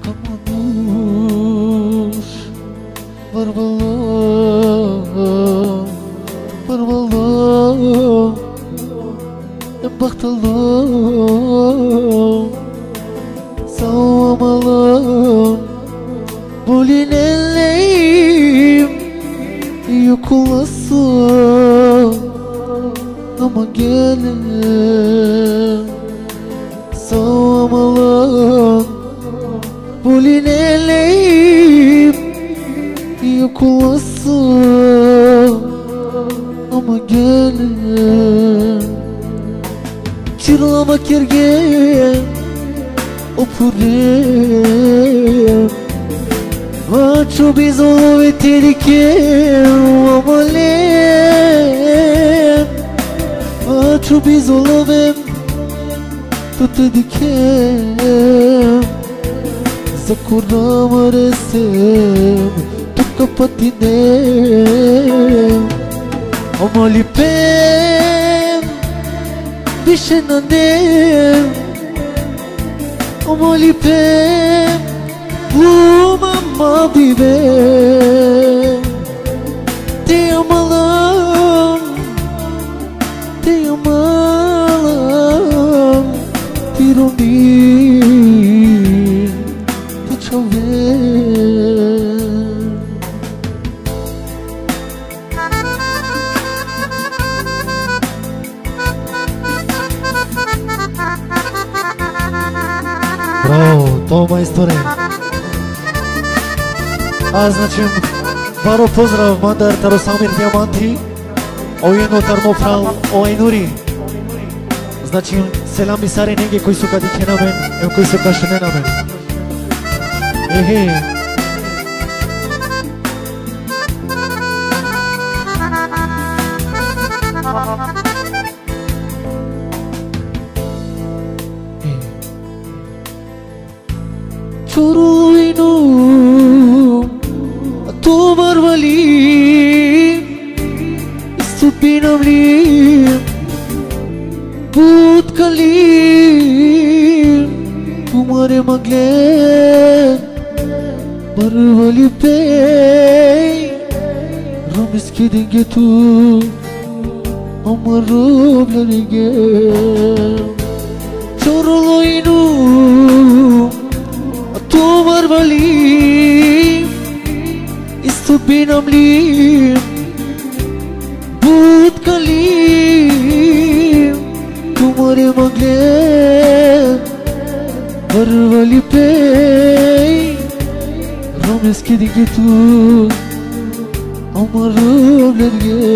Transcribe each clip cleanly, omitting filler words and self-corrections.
Amanush Varvallah Varvallah Baktallah Sağamalam Bulin elleyim Yok olasın Ama gelin Sağamalam Bulin elleyim Yok olasın Ama gelin Çırlamak yerge Opurem Vaço bizolo ve tehlikem Amalem Vaço bizolo ve Tutedikem Zakurna maresem Tuka patinem Amalipem Bişenanem Amalipem Umama bibem Te amalam Te amalam Tiromin Te chovem Bravo, това история. Аз значим баро поздрав мандар таро Самир Диаманти, ојено Тарнофрал, ојнури. Значим селам и сари неге кои су кади ке на мен, ем кои су кашу не на мен. Ехе. Чоруину Томар валим Ступинам лим Будкалим Тумаре магле Барвали пей Рамиски дингету Амароблариге Чоруину Tomar valim Istupinam lim Budkalim Tumare maglem Varvali pey Rameski digetu Amaroblerge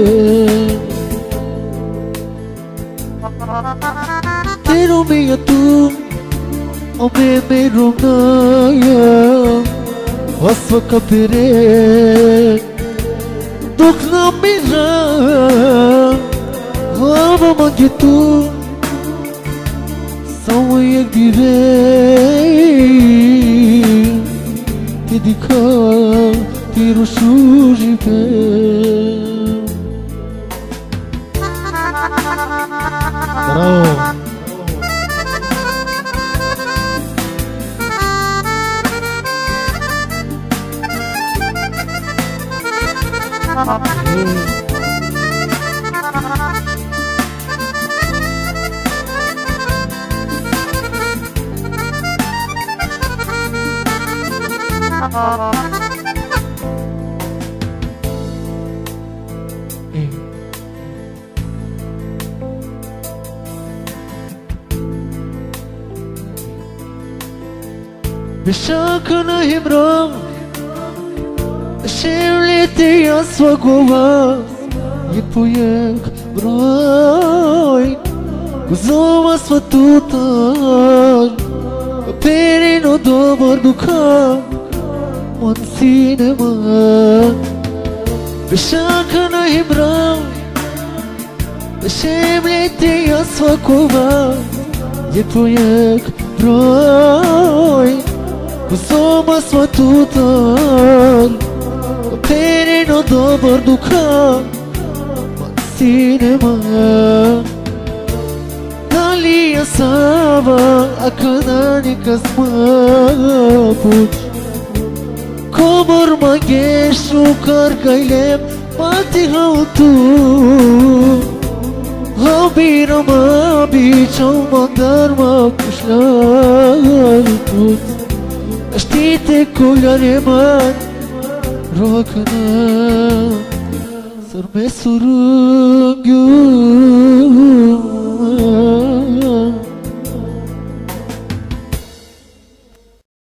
Tero meyatum Ame me romnaya Vasva kapire Dokna mira Hava mangetu Sawayak dire Kedika Tiro shujipe Bravo Bishakana himram Shevlete yasvagova Yipuyek broin Kuzoma svatutan Perino dobar dukan Mon cinema Bishakana himram Shevlete yasvagova Yipuyek broin Kuzoma svatutan Perino dobar dukan Cinema Dali asava Akanani kasmam fugi Komor ma geshu kargailem Mati hautu Habira ma bichau mandar ma kushlalitut Shtite kullare man Rokna Sar me surungyu